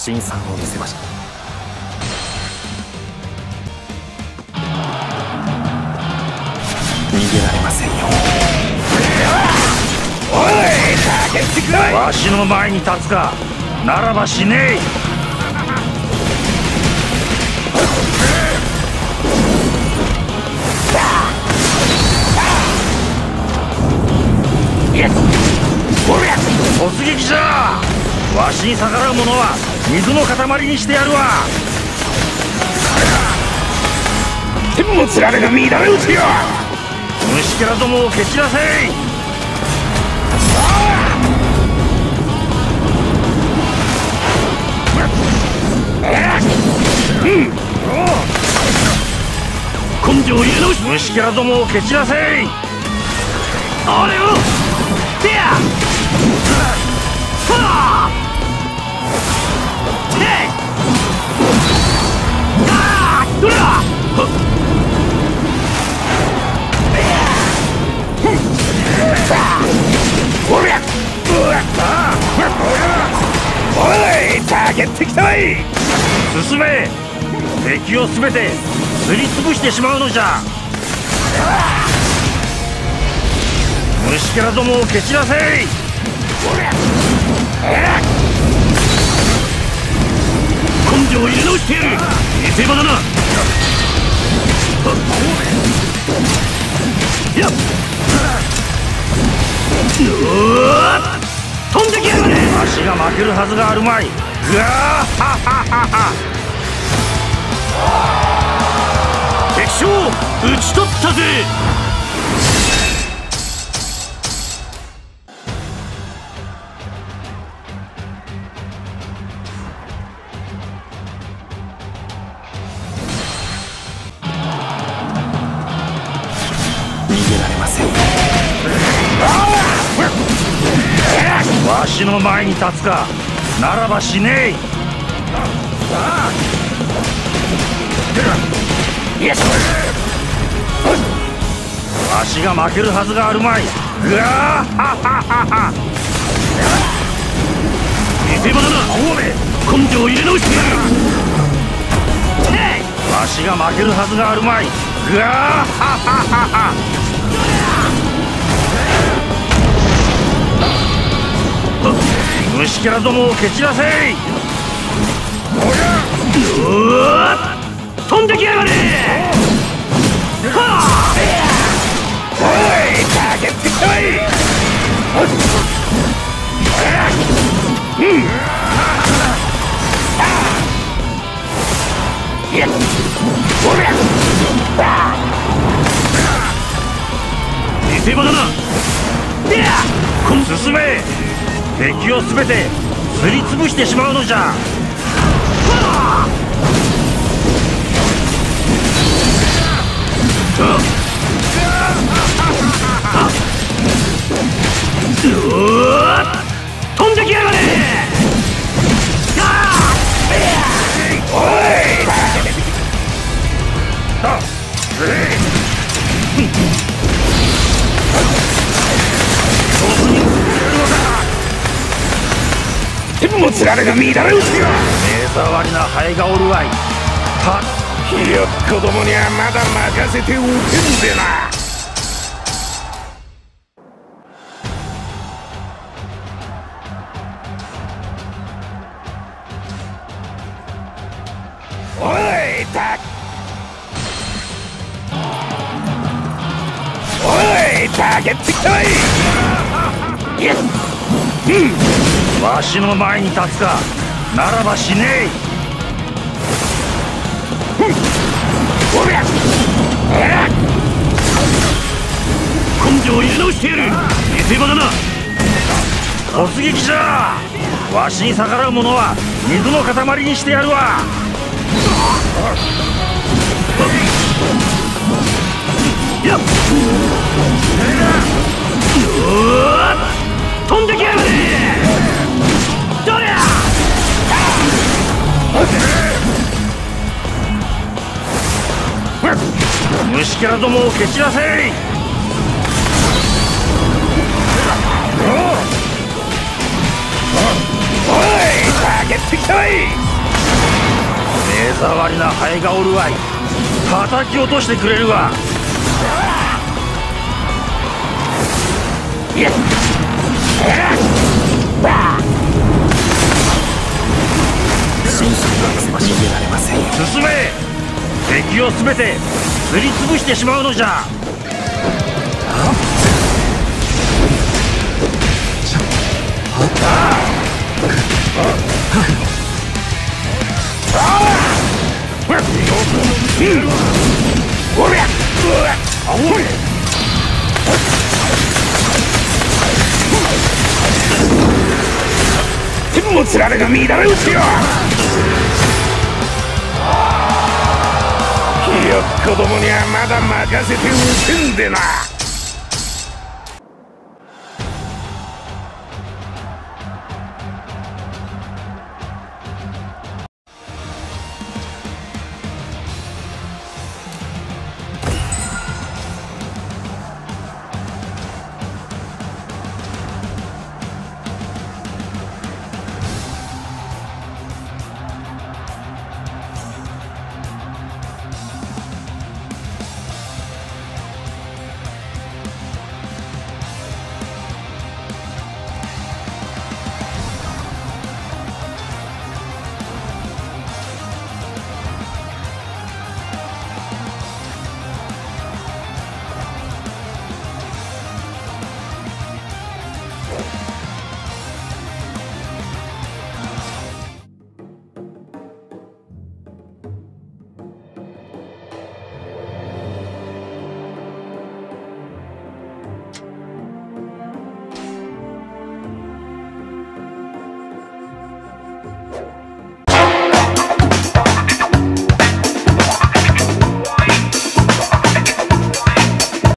辛酸を見せました。逃げられませんよ。 おい、かけてくれ。 わしの前に立つか。ならば死ねえ。突撃じゃ。わしに逆らう者は水の塊にしてやるわ。 天もつられが乱れ打ちよ。 虫けらどもを蹴散らせい。根性を入れ直し。虫けらどもを蹴散らせい。あれよ。てや。はあ。て。ああ。どれだ。 おい、ターゲットきたい。 進め。敵をすべてすりつぶしてしまうのじゃ。虫けらどもを蹴散らせい。根性を入れ直してやる。見せ場だな。やっ。飛んできやがれ。足が負けるはずがあるまい。ぐわーはははは。敵将討ち取ったぜ。 逃げられませんよ。 わしの前に立つか。ならば死ねえ。わしが負けるはずがあるまい。ぐわーはははは。見せ場だな。根性を入れ直してやる。わしが負けるはずがあるまい。ぐわーはははは。虫けらどもを蹴散らせい。飛んできやがれ。はあ。 おい、ターゲットきたい。 見せ場だな。進め。敵をすべてすりつぶしてしまうのじゃ。飛んできやがれ。 おい。天もつられが乱れ打ちよ。 目障りなハエがおるわい。 ひよっこどもにはまだ任せておけんぜな。おい、ターゲットきたい。 わしの前に立つか。ならば死ねえ。根性を入れ直してやる。見せ場だな。突撃じゃ。わしに逆らう者は水の塊にしてやるわ。やっ。飛んできやがれ。どりゃ。虫けらどもを蹴散らせい。 おい、ターゲットきた。 さい。 目障りなハエがおるわい。叩き落としてくれるわ。 神速が見せましょう。逃げられませんよ。 進め。敵を全てすりつぶしてしまうのじゃ。 おりゃもつられが乱れ打ちよ。ひよっこどもにはまだ任せておけんでな。